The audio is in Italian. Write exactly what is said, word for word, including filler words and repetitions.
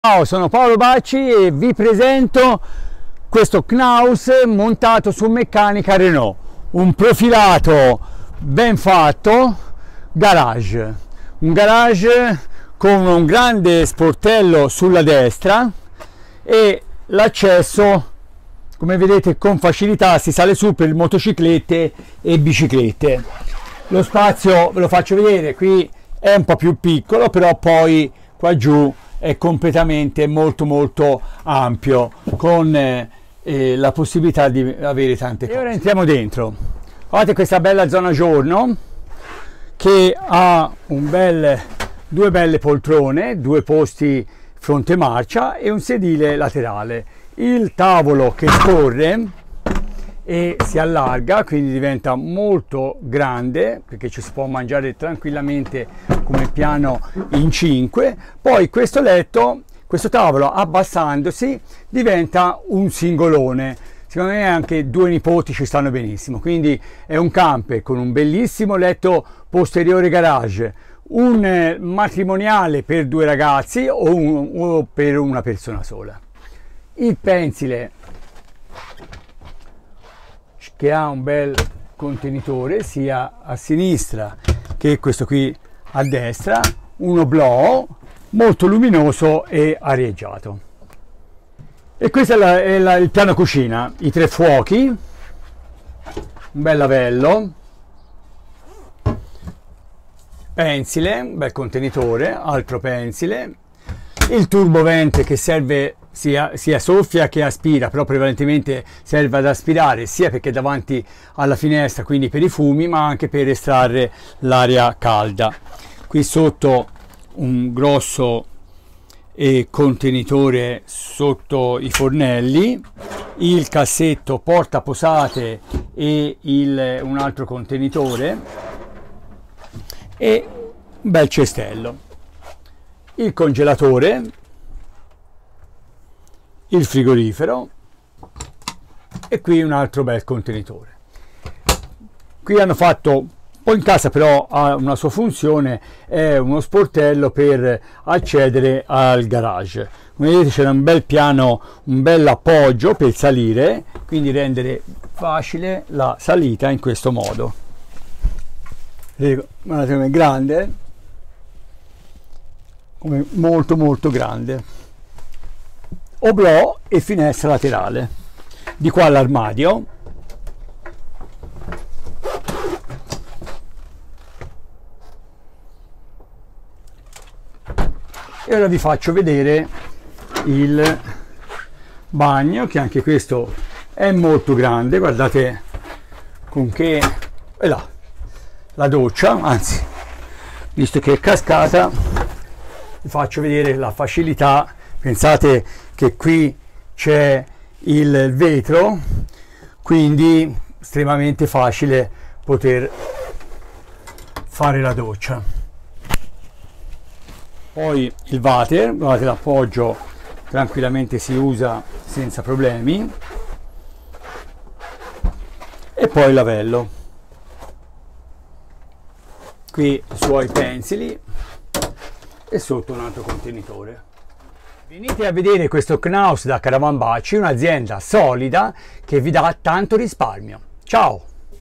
Ciao, sono Paolo Bacci e vi presento questo Knaus montato su meccanica Renault, un profilato ben fatto garage, un garage con un grande sportello sulla destra e l'accesso, come vedete, con facilità si sale su per motociclette e biciclette. Lo spazio ve lo faccio vedere, qui è un po' più piccolo, però poi qua giù è completamente molto molto ampio, con eh, eh, la possibilità di avere tante cose. E ora entriamo dentro. Guardate questa bella zona giorno che ha un bel, due belle poltrone, due posti fronte marcia e un sedile laterale. Il tavolo che scorre e si allarga, quindi diventa molto grande perché ci si può mangiare tranquillamente come piano in cinque. Poi questo letto, questo tavolo abbassandosi diventa un singolone. Secondo me anche due nipoti ci stanno benissimo, quindi è un camper con un bellissimo letto posteriore garage, un matrimoniale per due ragazzi o, un, o per una persona sola. Il pensile che ha un bel contenitore sia a sinistra che questo qui a destra, un oblò molto luminoso e arieggiato. E questo è, la, è la, il piano cucina, i tre fuochi, un bel lavello, pensile, un bel contenitore, altro pensile, il turbovente che serve sia, sia soffia che aspira, però prevalentemente serve ad aspirare, sia perché è davanti alla finestra, quindi per i fumi, ma anche per estrarre l'aria calda. Qui sotto un grosso eh, contenitore sotto i fornelli, il cassetto porta posate e il, un altro contenitore e un bel cestello, il congelatore, il frigorifero e qui un altro bel contenitore. Qui hanno fatto un po' in casa, però ha una sua funzione, è uno sportello per accedere al garage. Come vedete c'è un bel piano, un bel appoggio per salire, quindi rendere facile la salita in questo modo. Guardate come è grande, come molto molto grande. Oblò e finestra laterale, di qua l'armadio, e ora vi faccio vedere il bagno, che anche questo è molto grande. Guardate con che è là la doccia, anzi, visto che è cascata vi faccio vedere la facilità. Pensate che qui c'è il vetro, quindi estremamente facile poter fare la doccia. Poi il water, guardate, l'appoggio tranquillamente si usa senza problemi, e poi il lavello, qui i suoi pensili e sotto un altro contenitore. Venite a vedere questo Knaus da Caravan Bacci, un'azienda solida che vi dà tanto risparmio. Ciao!